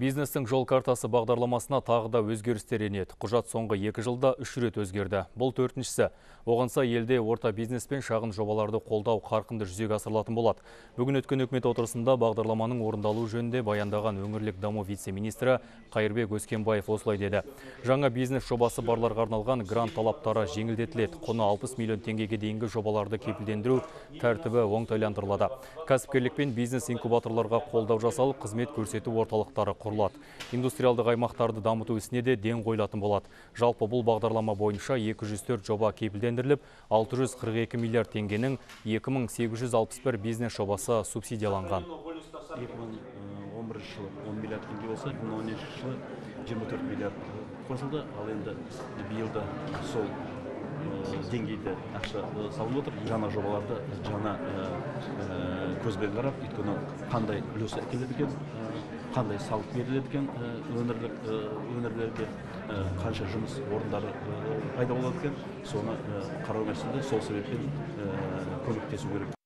Бизнестің жол картасы бағдарламасына тағы да өзгерістер енеді. Құжат соңғы 2 жылда 3 рет өзгерді. Бұл 4-шісі. Оғанса елде орта бизнес пен шағын жобаларды қолдау қарқынды жүзеге асырылатын болады. Бүгін өткен үкімет отырысында бағдарламаның орындалу жөнінде баяндаған өңірлік даму вице-министрі Қайырбек Өскенбаев осылай деді. Жаңа бизнес жобасы барларға арналған грант талаптары жеңілдетіледі. Құны 60 миллион теңгеге дейінгі жобаларды кепілдендіру тәртібі оңтайландырылады. Кәсіпкерлік пен бизнес инкубаторларға қолдау жасалып, қызмет көрсету орталықтары құрылады. Индустриалдық аймақтарды дамыту ісіне де ден қойылатын болады. Жалпы бұл бағдарлама бойынша 204 жоба кепілдендіріліп, 642 миллиард теңгенің 2861 бизнес жобасы субсидияланған. 2011 жылы 10 миллиард теңге болса, 2012 жылы 24 миллиард қосылды. Ал енді биылда сол деңгейде ақша салынып отыр. Жаңа жобаларды жаңа көзбен қарап, өйткені қандай үлесі әкеледі екен, қандай салық беріледі екен өңірлерге, қанша жұмыс орындары пайда болады екен, соны қарау мәселесінде сол себеппен көмектесу керек.